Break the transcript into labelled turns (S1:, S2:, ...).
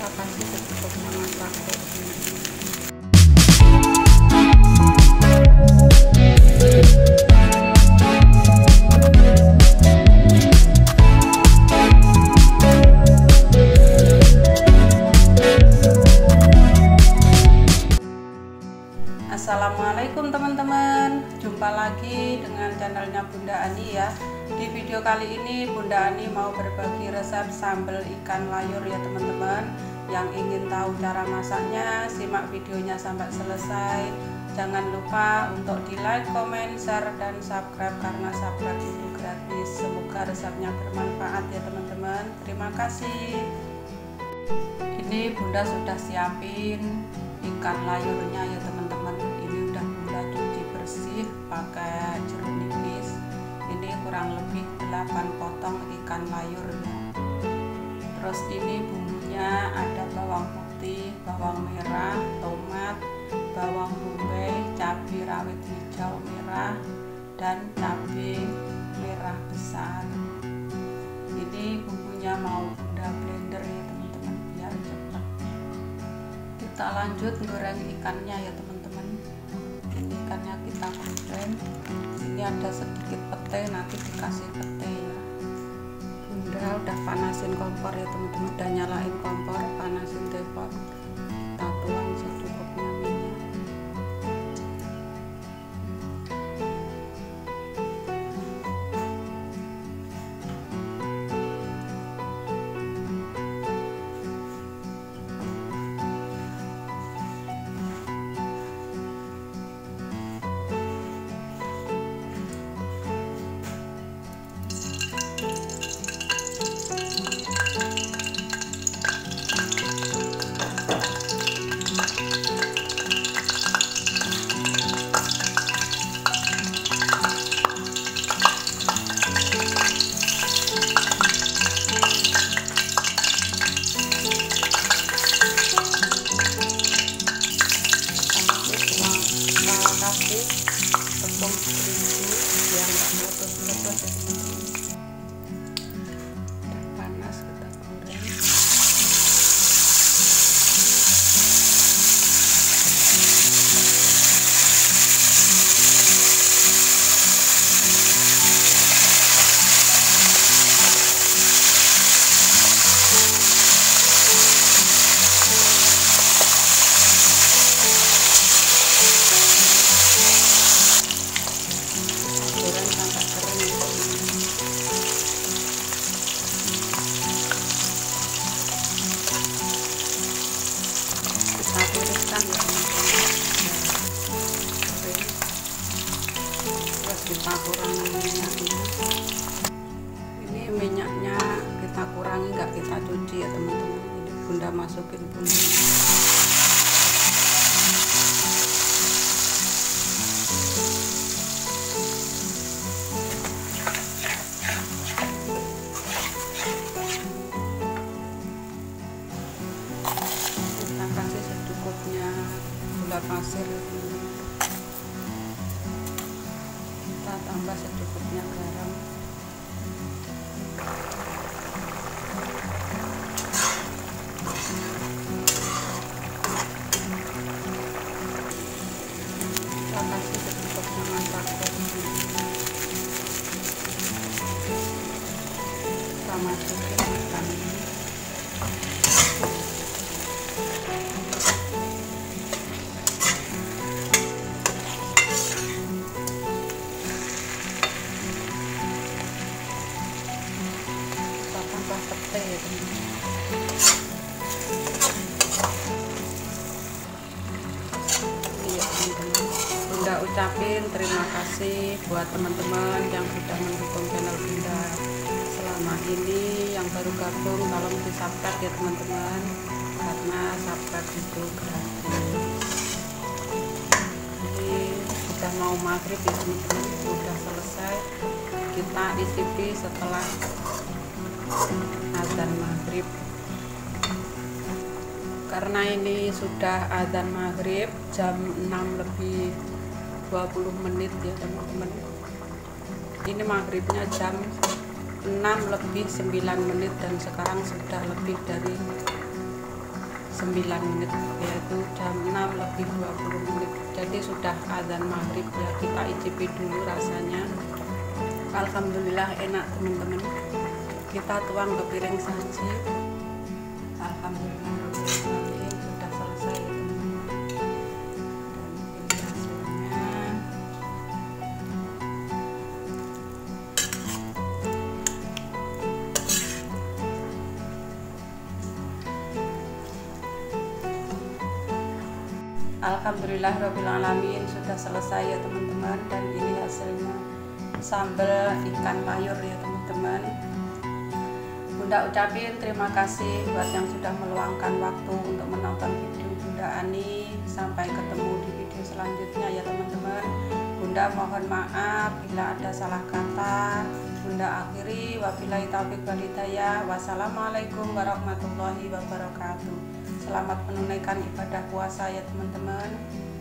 S1: kita kasih secukupnya masako. Assalamualaikum teman-teman, jumpa lagi dengan channelnya Bunda Ani ya. Di video kali ini Bunda Ani mau berbagi resep sambal ikan layur ya teman-teman. Yang ingin tahu cara masaknya, simak videonya sampai selesai. Jangan lupa untuk di like, comment, share, dan subscribe karena subscribe itu gratis. Semoga resepnya bermanfaat ya teman-teman. Terima kasih. Ini Bunda sudah siapin ikan layurnya ya teman-teman. Ini udah Bunda cuci bersih pakai jeruk nipis. Ini kurang lebih 8 potong ikan layur ya. Terus ini bumbunya ada bawang putih, bawang merah, tomat, bawang bombay, cabai rawit hijau merah, dan cabai merah besar. Ini bumbunya mau Bunda blender ya teman-teman biar cepat. Kita lanjut goreng ikannya ya teman-teman. Ini ikannya kita goreng. Ini ada sedikit pete, nanti dikasih pete ya. Bunda udah panasin kompor ya teman-teman, udah nyalain kompor, panasin tepung. Kita tuang secukupnya minyak. Tepung terigu biar nggak meletus-meletus ya teman-teman. Udah panas, kita goreng. Tiriskan ya teman-teman. Terus kita kurangi minyaknya. Ini minyaknya kita kurangi, nggak kita cuci ya teman-teman. Ini Bunda masukin bumbu. Gula pasir, kita tambah secukupnya garam, kita kasih secukupnya masako, kita masukin ikannya. Pete ya teman-teman. Iya teman-teman, Bunda ucapin terima kasih buat teman-teman yang sudah mendukung channel Bunda selama ini. Yang baru gabung tolong di subscribe ya teman-teman, karena subscribe itu gratis. Ini sudah mau maghrib ya teman-teman, sudah selesai. Kita icipi setelah azan maghrib. Karena ini sudah azan maghrib jam 6 lebih 20 menit ya teman-teman. Ini maghribnya jam 6 lebih 9 menit dan sekarang sudah lebih dari 9 menit, yaitu jam 6:20. Jadi sudah azan maghrib ya, kita icipi dulu rasanya. Alhamdulillah enak teman-teman. Kita tuang ke piring saji. Alhamdulillah sudah selesai ya teman-teman. Dan ini hasilnya. Alhamdulillahirrahmanirrahim, sudah selesai ya teman-teman. Dan ini hasilnya sambal ikan layur ya teman-teman. Bunda ucapin terima kasih buat yang sudah meluangkan waktu untuk menonton video Bunda Ani. Sampai ketemu di video selanjutnya ya teman-teman. Bunda mohon maaf bila ada salah kata. Bunda akhiri wabillahi taufiq wal hidayah. Wassalamualaikum warahmatullahi wabarakatuh. Selamat menunaikan ibadah puasa ya teman-teman.